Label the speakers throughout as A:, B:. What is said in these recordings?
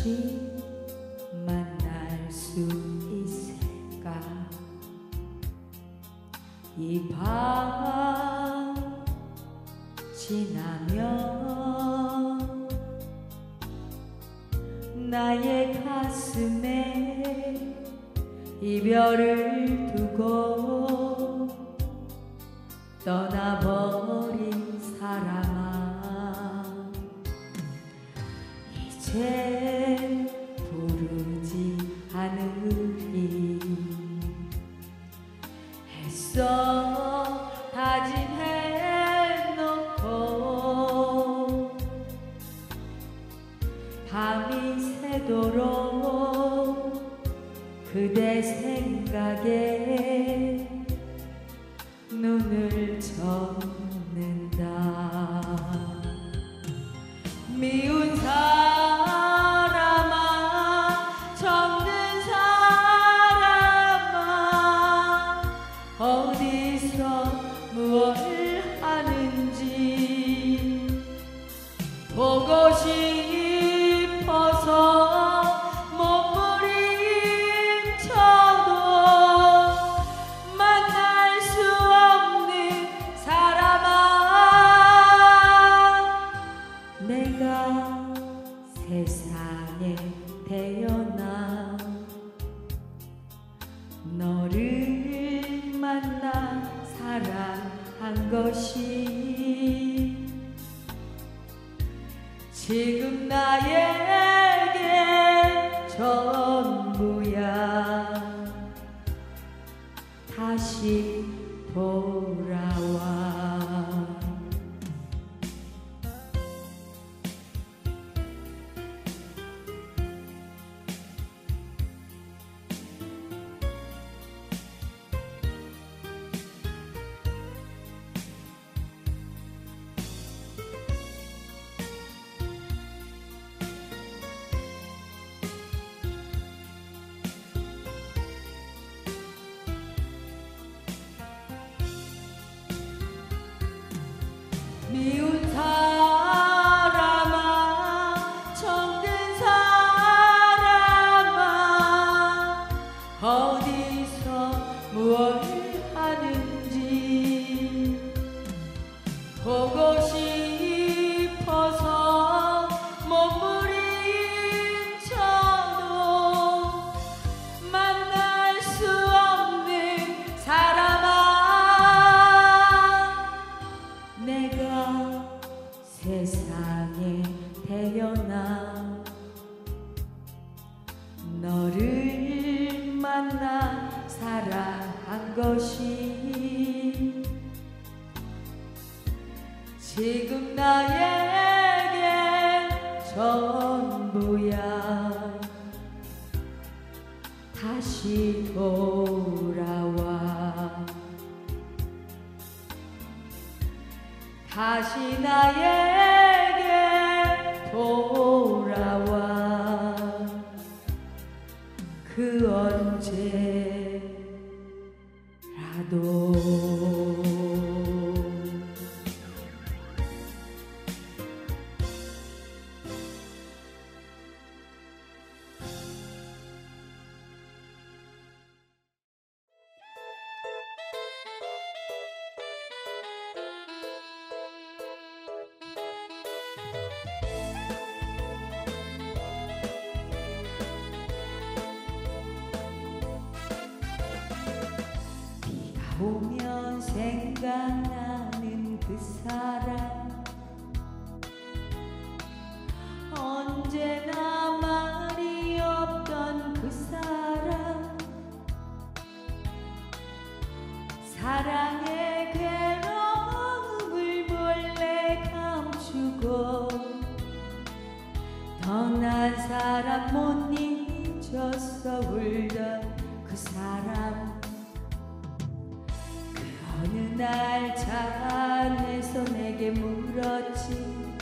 A: 다시 만날 수 있을까? 이 밤 지나면 나의 가슴에 이별을 두고 떠나버린 사람아, 이제 부르지 않으리 했어. 다짐해놓고 밤이 새도록 그대 생각에 눈을 젓는다. 미운 사람아, 정든 사람아, 어디서 무엇을 하는지 보고 싶어서 몸부림쳐도 만날 수 없는 사람아, 내가 세상에 태어나 너를 만나 사랑한 것이 지금 나에게 전부야. 다시 돌아와. 미운 사람아, 정든 사람아, 어디서 무엇을 하는지 보고 싶어서 몸부림쳐도 만날 수 없는 사람아, 내가 세상에 태어나 너를 만나 사랑한 것이 지금 나에게 전부야. 다시 돌아와. 다시 나에게 돌아와. 그 언제라도. 보면 생각나는 그 사람, 언제나 말이 없던 그 사람, 사랑의 괴로움을 몰래 감추고 떠난 사람 못 잊었어. 울던 그 사람, 어느 날 차 안에서 내게 물었지.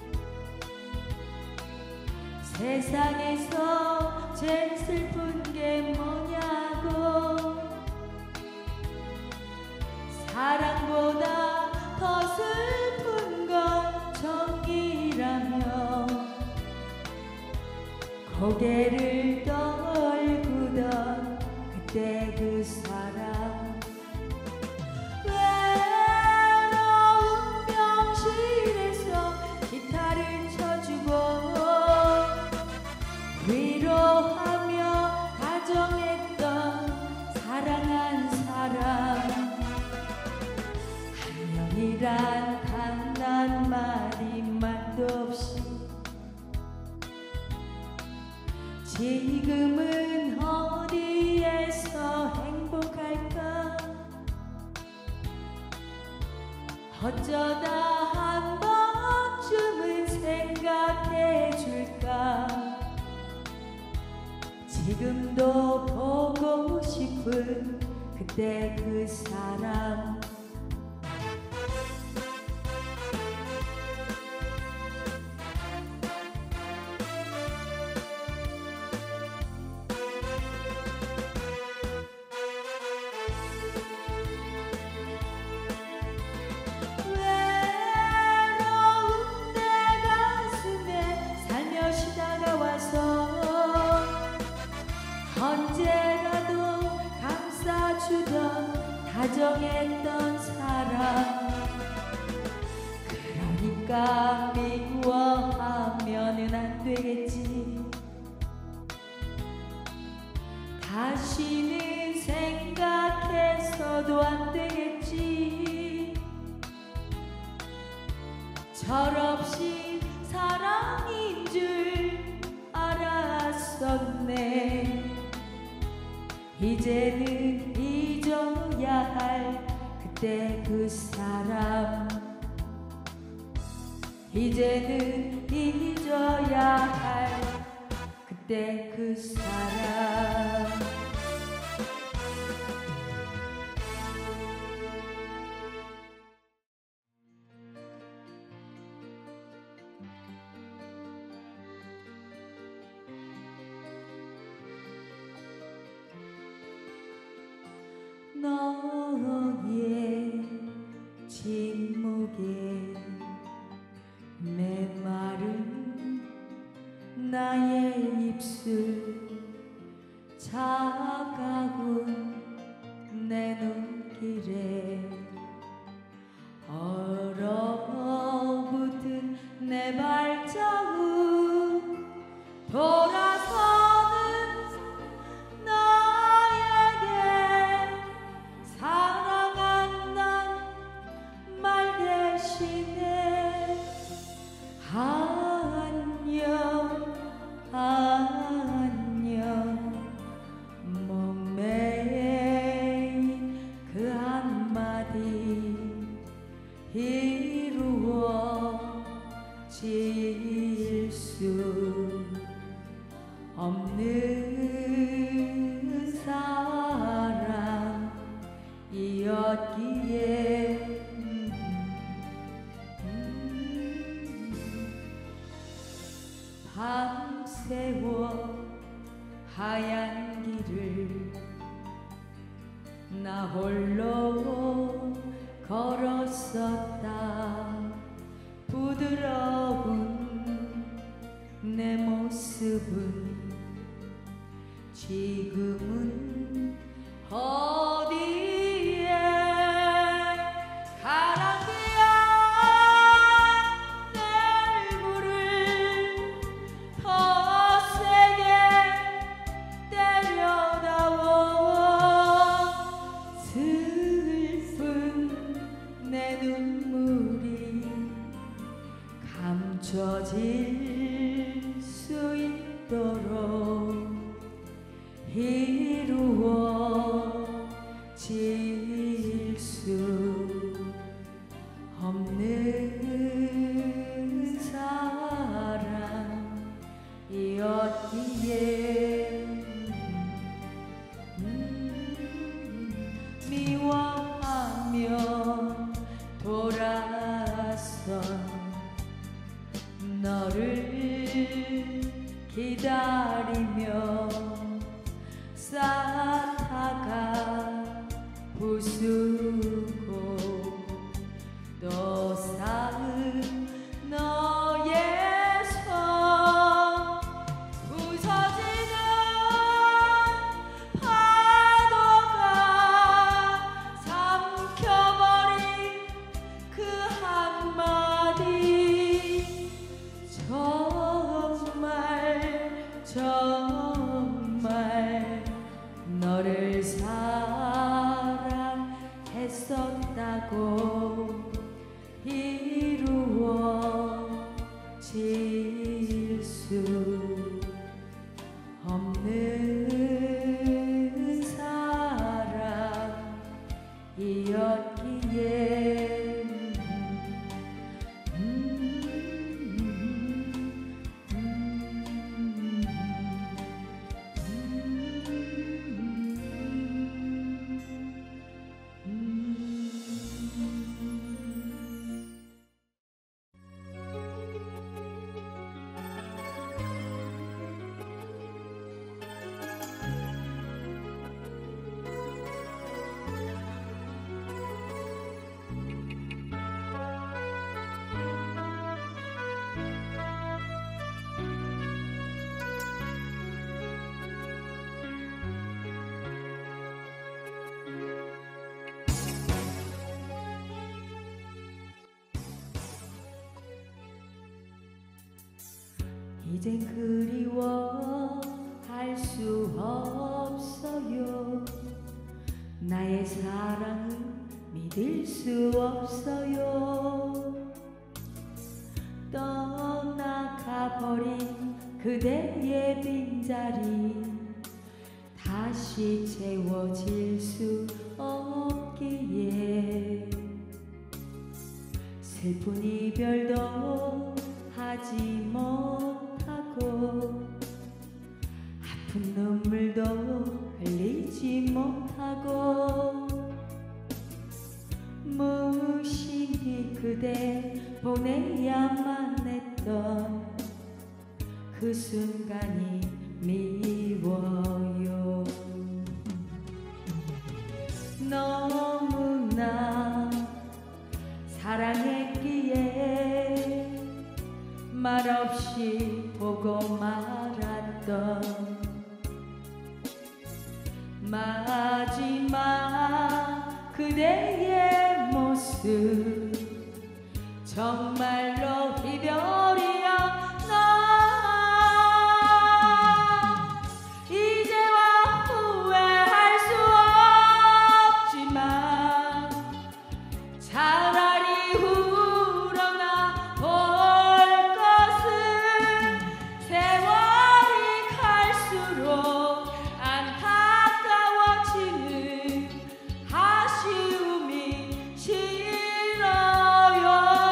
A: 세상에서 제일 슬픈 게 뭐냐고. 사랑보다 더 슬픈 건 정이라며 고개를 떨구던 그때 그 사람 외로운 병실에서 기타를 쳐주고 위로하며 다정했던 사랑한 사람 안녕이란 단 한 마디 말도 없이 지금은 어디에서 행복할까 어쩌다 한 번쯤은 생각해 줄까 지금도 보고 싶은 그때 그 사람 언제라도 감싸주던 다정했던 사람 그러니까 미워하면은 안 되겠지 다시는 생각해서도 안 되겠지 철없이 사랑인 줄 알았었네 이제는 잊어야 할 그때 그 사람 이제는 잊어야 할 그때 그 사람 너의 침묵에 메마른 나의 입술 차가운 내 눈길에 얼어붙은 내 발자국 돌아서는 안녕 안녕 목매인 그 한마디 이루어질 수 없는 사랑이었기에 밤새워 하얀 길을 나 홀로 걸었었다 부드러운 내 모습은 지금은 어디에 가라앉은 내 얼굴을 더 세게 때려다오 슬픈 내 눈물이 감춰질 수 있도록 이루어질 수 없는 사랑이었기에 미워하며 돌아선 너를 기다리며 쌓다가 부수고 또 쌓은 너의 손 부서 정말 너를 사랑했었다고 이루어질 수 없는 사랑이었기에 이젠 그리워할 수 없어요. 나의 사랑은 믿을 수 없어요. 떠나가버린 그대의 빈자리 다시 채워질 수 없기에 슬픈 이별도 하지 못하고 아픈 눈물도 흘리지 못하고 무심히 그대 보내야만 했던 그 순간이 미워요. 너무나 사랑했기에 말없이 보고 말았던 마지막 그대의 모습 정말로 이별이었나. 이제와 후회할 수 없지만 차라리 우러나 볼 것은 세월이 갈수록 안타까워지는 아쉬움이 싫어요.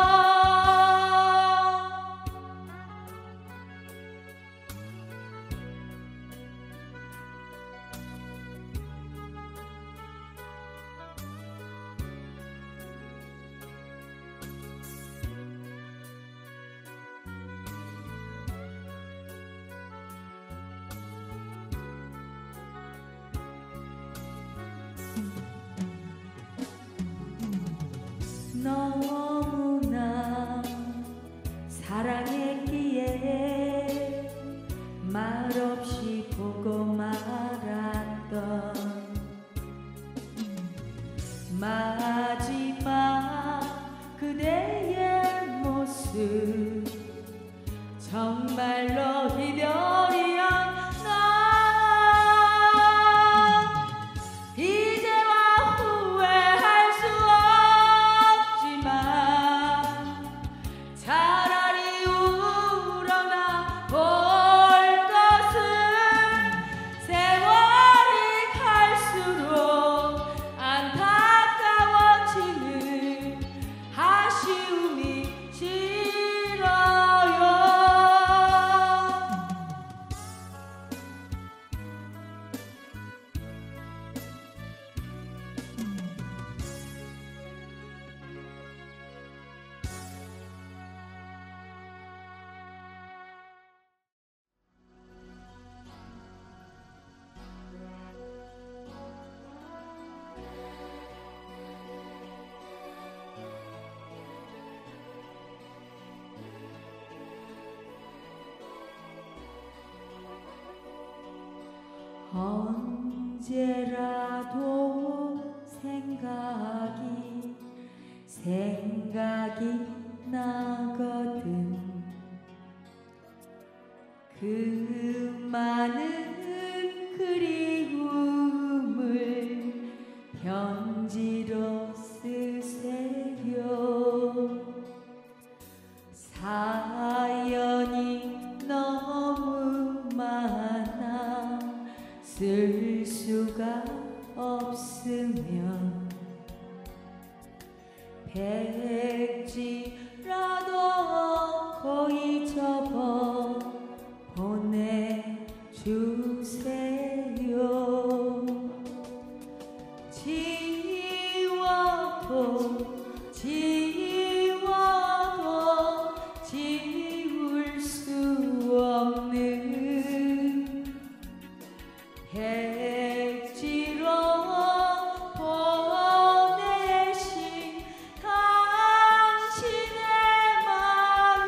A: 너무나 사랑했기에 말없이 보고 말았던 마지막 그대의 모습 정말로 이별이었나. 이제와 후회할 수 없지만 차라리 우러나 볼 것은 세월이 갈수록 안타까워지는 아쉬움이 싫어요. 언제라도 생각이 나거든. 그 많은 그리움을 편지로 쓰세요. 사연이 너무 많아 쓸 수가 없으면 백지라도 거의 접어 보내주세요. 지워도 지울 수 없는 백지로 보내신 당신의 마음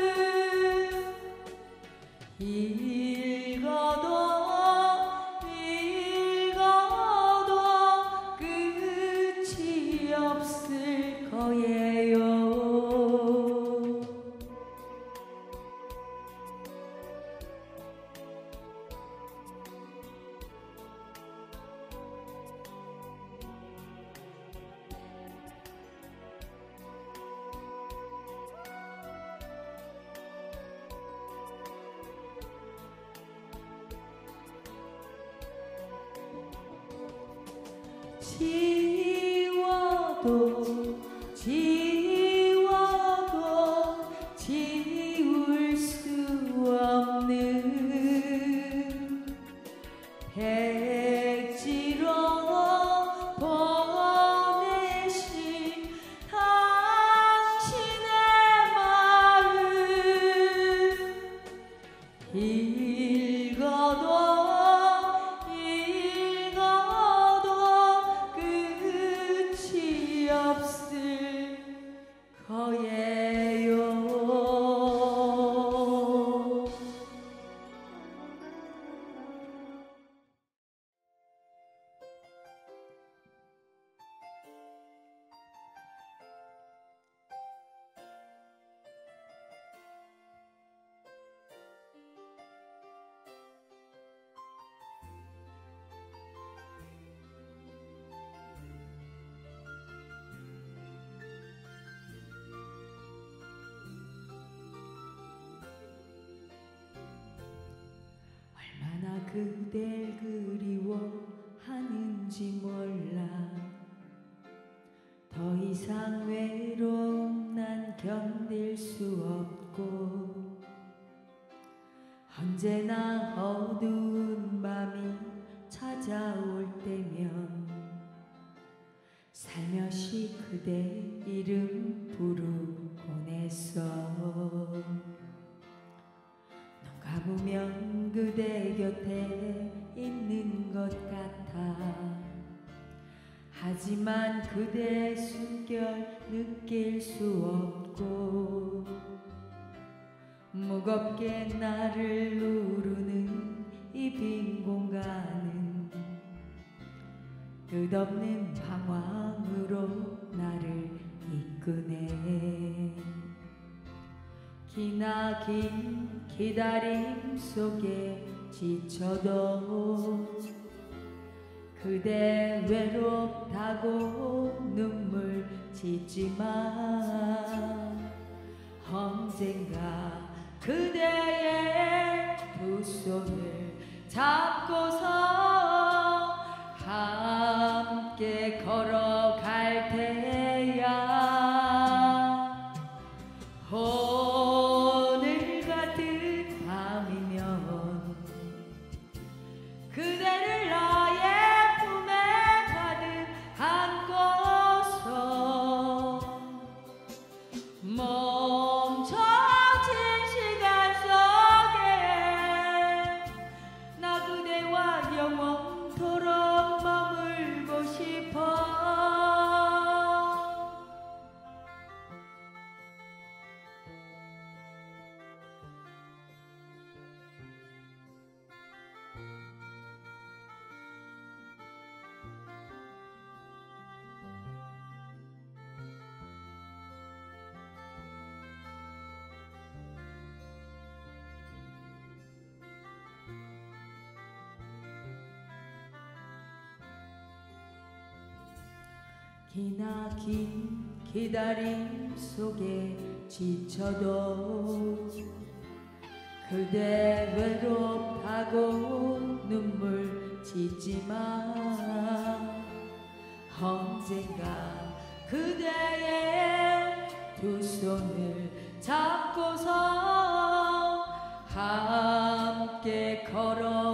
A: 읽어도 끝이 없을 거예요. 지워도 지울 수 없는 백지로 보내신 당신의 마음 읽어도 끝이 없을 거예요. 얼마나 그댈 그리워하는지 몰라. 더 이상 외로움 난 견딜 수 없고 언제나 어두운 밤이 찾아올 때면 살며시 그대 이름 부르곤 했어. 눈 감으면 그대 곁에 있는 것 같아. 하지만 그대의 숨결 느낄 수 없고 무겁게 나를 누르는 이 빈 공간은 끝없는 방황으로 나를 이끄네. 기나긴 기다림 속에 지쳐도 그대 외롭다고 눈물 짓지만 언젠가 그대의 두 손을 잡고서 함께 걸어갈 테야. 오늘 같은 밤이면 그대를 나의 품에 가득 안고서 멈춰진 시간 속에 나 그대와 영원토록 머물고 싶어. 기나긴 기다림 속에 지쳐도 그대 외롭다고 눈물 짓지만 언젠가 그대의 두 손을 잡고서 함께 걸어